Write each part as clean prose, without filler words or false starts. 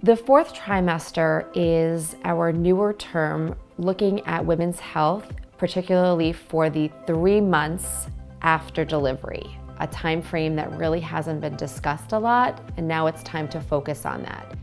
The fourth trimester is our newer term looking at women's health, particularly for the 3 months after delivery, a time frame that really hasn't been discussed a lot, and now it's time to focus on that.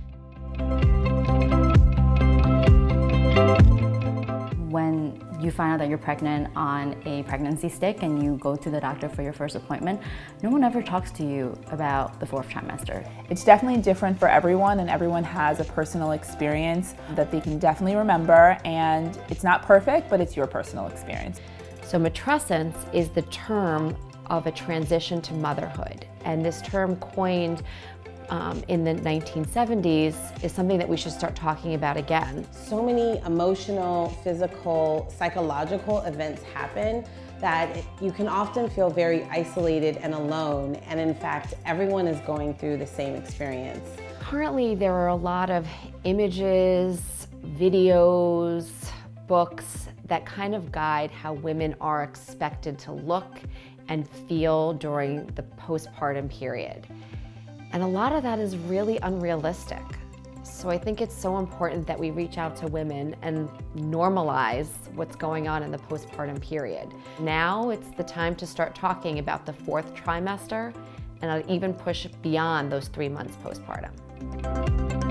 When you find out that you're pregnant on a pregnancy stick and you go to the doctor for your first appointment, no one ever talks to you about the fourth trimester. It's definitely different for everyone, and everyone has a personal experience that they can definitely remember, and it's not perfect, but it's your personal experience. So matrescence is the term of a transition to motherhood, and this term coined in the 1970s is something that we should start talking about again. So many emotional, physical, psychological events happen that you can often feel very isolated and alone, and in fact, everyone is going through the same experience. Currently, there are a lot of images, videos, books that kind of guide how women are expected to look and feel during the postpartum period. And a lot of that is really unrealistic. So I think it's so important that we reach out to women and normalize what's going on in the postpartum period. Now it's the time to start talking about the fourth trimester, and I'll even push beyond those 3 months postpartum.